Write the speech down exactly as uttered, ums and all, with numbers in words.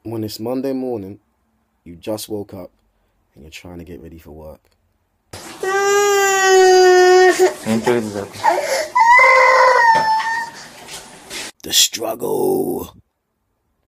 when it's Monday morning, you just woke up and you're trying to get ready for work. The struggle.